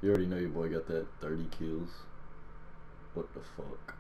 You already know your boy got that 30 kills. What the fuck?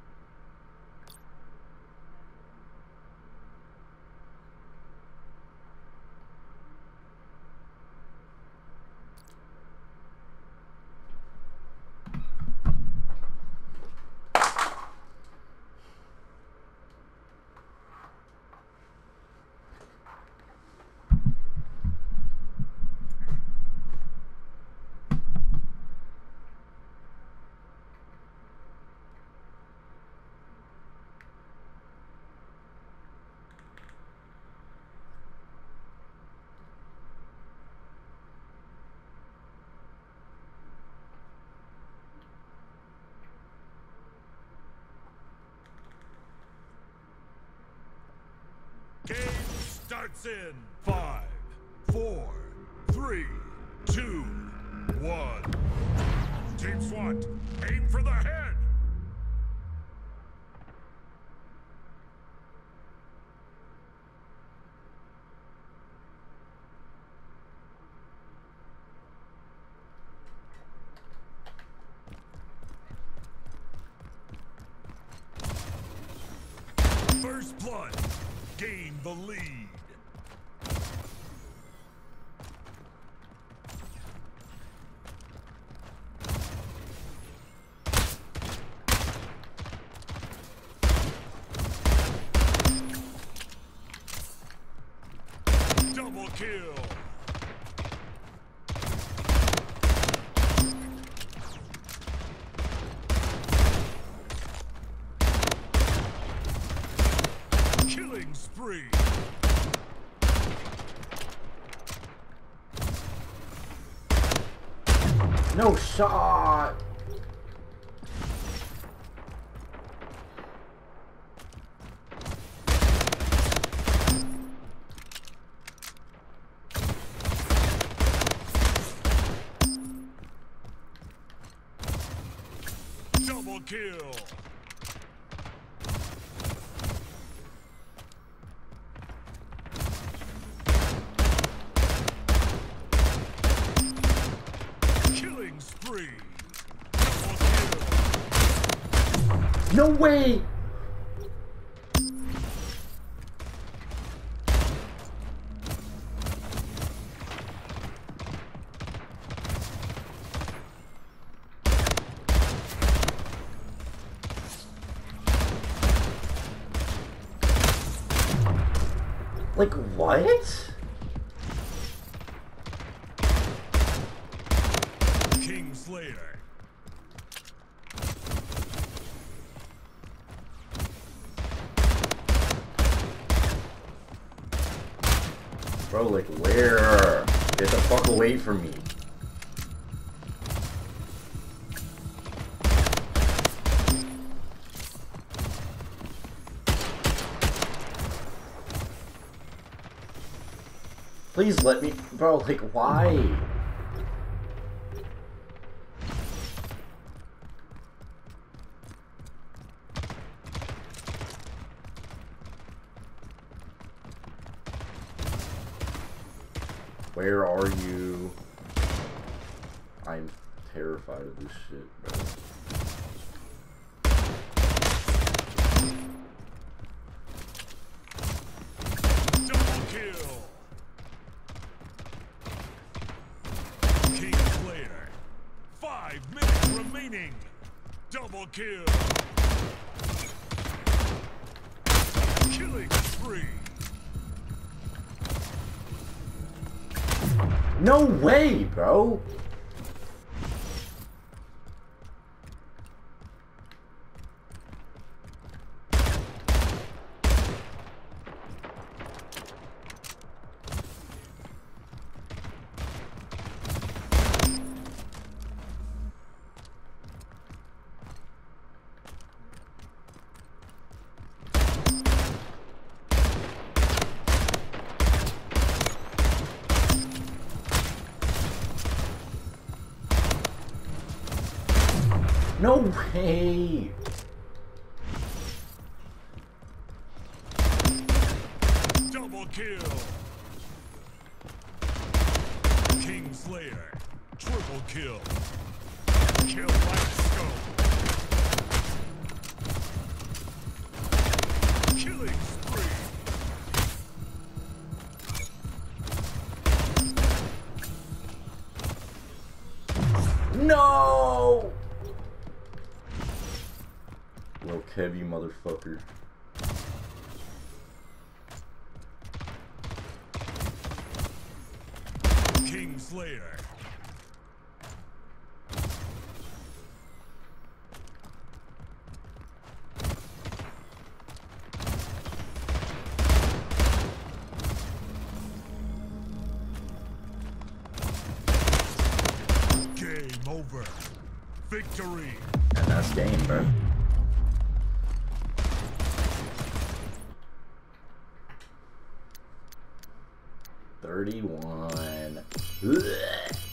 Game starts in 5, 4, 3, 2, 1. Team SWAT, aim for the head. First blood. Gain the lead. Double kill. Killing spree. No shot. Double kill. Killing spree. Double kill. No way. Like what? Kingslayer. Bro, like where? Get the fuck away from me. Please let me, bro, like why? Where are you? I'm terrified of this shit, bro. Double kill. Kingslayer. 5 minutes remaining. Double kill. Killing spree. No way, bro. No way! Double kill. Kingslayer. Triple kill. Kill like scum. Killing spree. No! Little Kevy motherfucker. King Slayer. Game over. Victory. And that's game, bro. $31. Ugh.